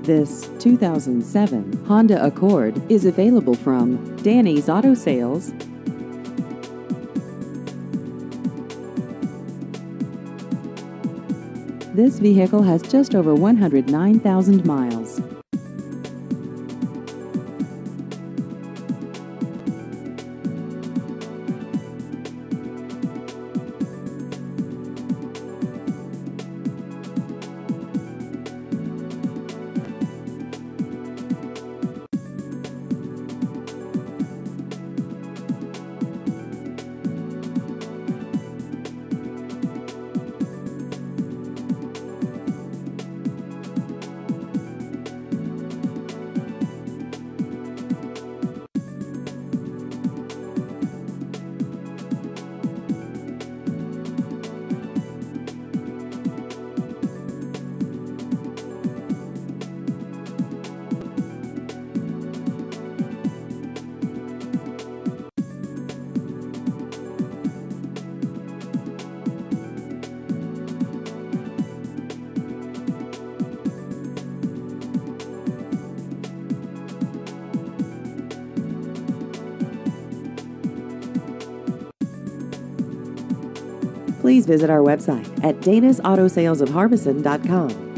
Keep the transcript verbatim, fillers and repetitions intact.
This two thousand seven Honda Accord is available from Danny's Auto Sales. This vehicle has just over one hundred nine thousand miles. Please visit our website at danis auto sales of harbison dot com.